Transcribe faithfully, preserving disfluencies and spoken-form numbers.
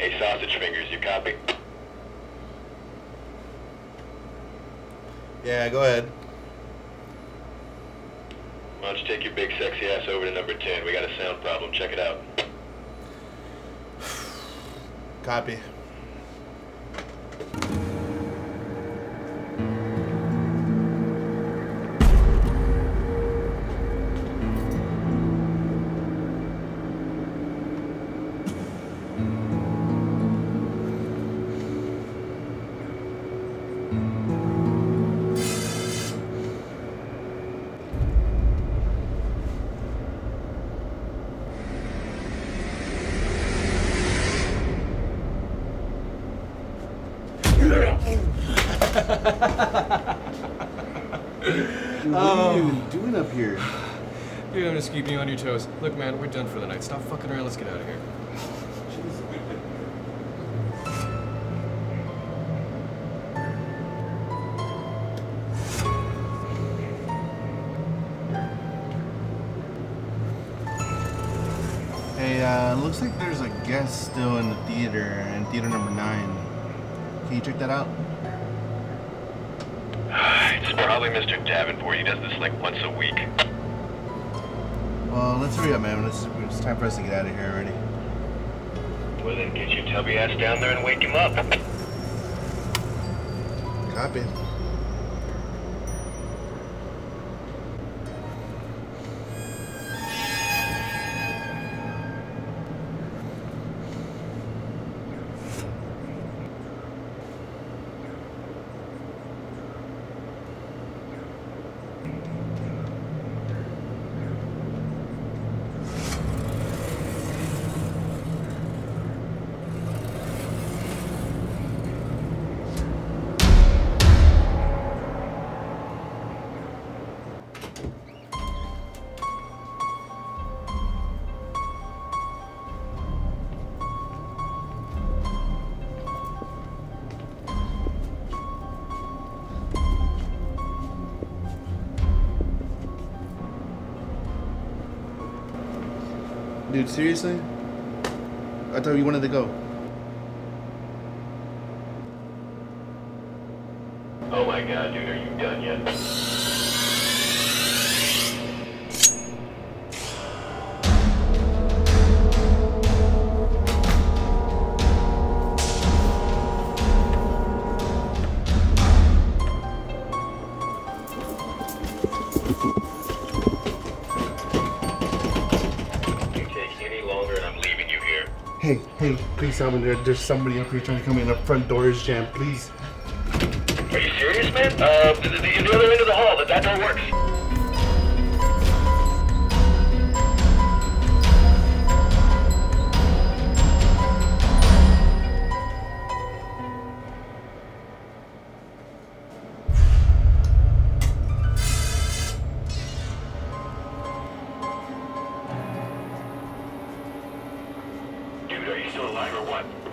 Hey, sausage fingers, you copy? Yeah, go ahead. Why don't you take your big sexy ass over to number ten? We got a sound problem. Check it out. Copy. Dude, what Oh. are you even doing up here? Dude, I'm just keeping you on your toes. Look, man, we're done for the night. Stop fucking around. Let's get out of here. Hey, uh, looks like there's a guest still in the theater, in theater number nine. Can you check that out? It's probably Mister Davenport. He does this like once a week. Well, let's hurry up, man. It's, it's time for us to get out of here already. Well, then get your tubby ass down there and wake him up. Copy. Dude, seriously? I thought you wanted to go. Oh my god, dude, are you done yet? Hey, hey, please tell me there, there's somebody up here trying to come in. The front door is jammed, please. Are you serious, man? Uh, the, the, the other end of the hall, that, that door works. Dude, are you still alive or what?